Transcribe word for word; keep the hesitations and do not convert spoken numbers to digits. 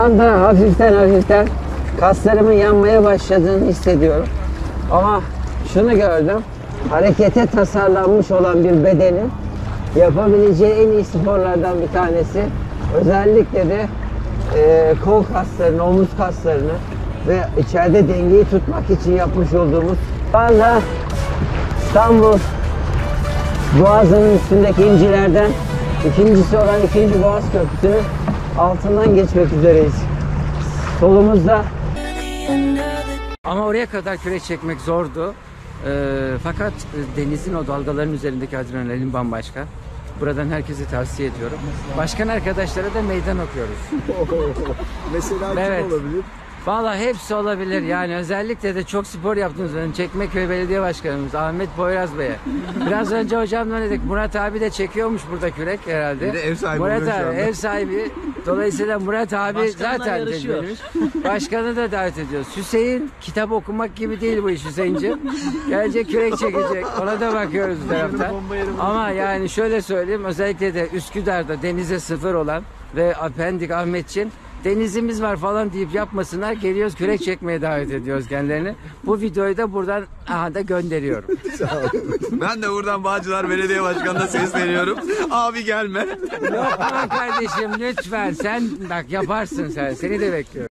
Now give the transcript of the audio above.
anda hafiften hafiften kaslarımın yanmaya başladığını hissediyorum. Ama şunu gördüm. Harekete tasarlanmış olan bir bedenin yapabileceği en iyi sporlardan bir tanesi. Özellikle de e, kol kaslarını, omuz kaslarını ve içeride dengeyi tutmak için yapmış olduğumuz. Şu anda İstanbul Boğazı'nın üstündeki incilerden ikincisi olan ikinci Boğaz Köprüsü'nün altından geçmek üzereyiz. Solumuzda. Ama oraya kadar kürek çekmek zordu. Ee, fakat denizin o dalgaların üzerindeki adrenalin bambaşka. Buradan herkese tavsiye ediyorum. Başkan arkadaşlara da meydan okuyoruz. Mesela evet. kim olabilir? Vallahi hepsi olabilir. Yani özellikle de çok spor yaptığınız Çekmeköy Belediye Başkanımız Ahmet Poyraz Bey'e. Biraz önce hocamla dedik. Murat abi de çekiyormuş burada kürek herhalde. Bir de ev sahibi Murat oluyor şu abi anda. ev sahibi. Dolayısıyla Murat abi Başkanla zaten yarışıyor. tecrübelimiş. Başkanı da davet ediyoruz. Hüseyin kitap okumak gibi değil bu iş Hüseyin'ciğim. Gelecek kürek çekecek. Ona da bakıyoruz bu taraftan. Ama yani şöyle söyleyeyim. Özellikle de Üsküdar'da denize sıfır olan ve Pendik Ahmetçin denizimiz var falan deyip yapmasınlar. Geliyoruz kürek çekmeye davet ediyoruz kendilerini. Bu videoyu da buradan aha da gönderiyorum. Ben de buradan Bağcılar Belediye Başkanı'na sesleniyorum. Abi gelme. Yok lan kardeşim lütfen sen bak yaparsın sen. Seni de bekliyorum.